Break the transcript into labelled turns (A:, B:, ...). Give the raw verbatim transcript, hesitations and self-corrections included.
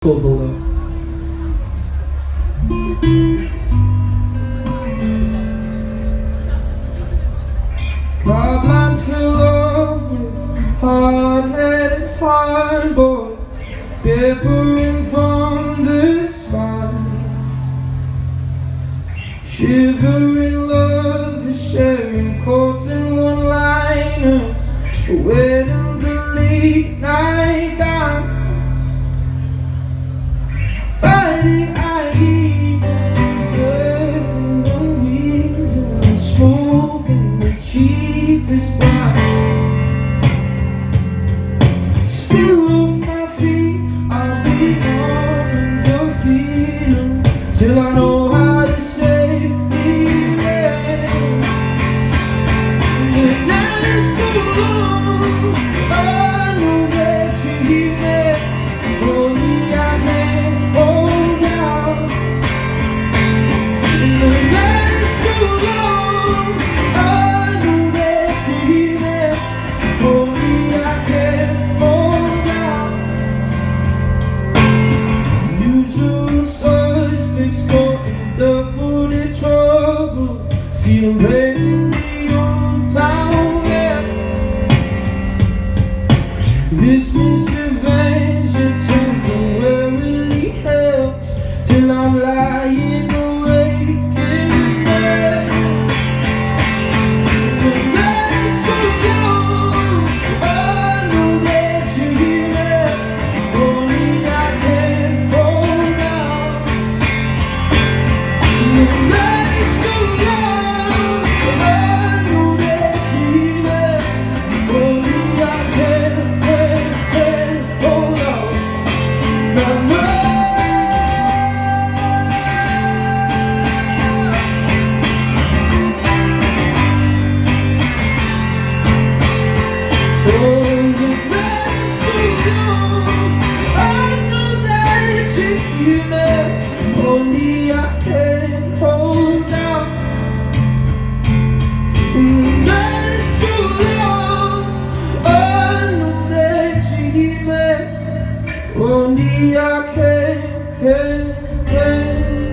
A: solo. Pipelines fill up with hard-headed hard boys, peppering from the spine. Shivering love is sharing coats and one-liners, waiting the late night dimes. Friday I eat away from the wheels and smoking the cheapest wine. Still off my feet, I'll be on the feeling till I know how to save me. The night is so long, I know that you hear me. Only I can hold out. The night is so long, I know that you hear me. Only I can hold out. Usual suspects caught in double the trouble. See them in the old town, yeah. This misadventure temporarily helps till I'm lying awake in bed. The night is so long, I know that you hear me. Only I can hold out. The night is so long, I know that you hear me. Only I can, can, can hold out. Now, no. Oh, the night is so long, I know that you hear me. Only I can hold out. And the night is so long, I know that you hear me. Only I can, can, can